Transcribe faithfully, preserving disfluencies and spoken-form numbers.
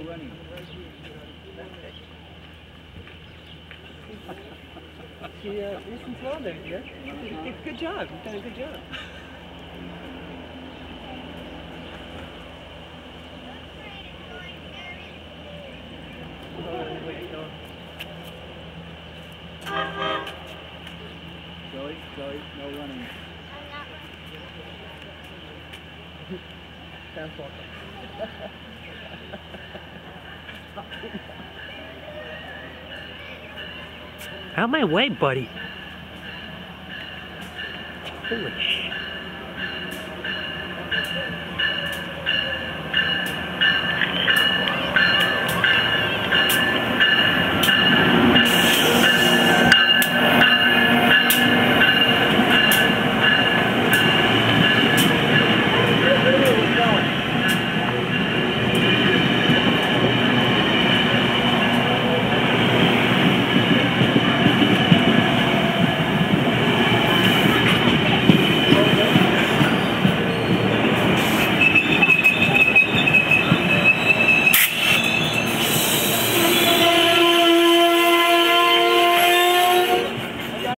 running. She, uh, listens well there, dear. Good, good job. You've done a good job. Joey, Joey, no running. Sounds awesome. Out my way, buddy. Holy shit.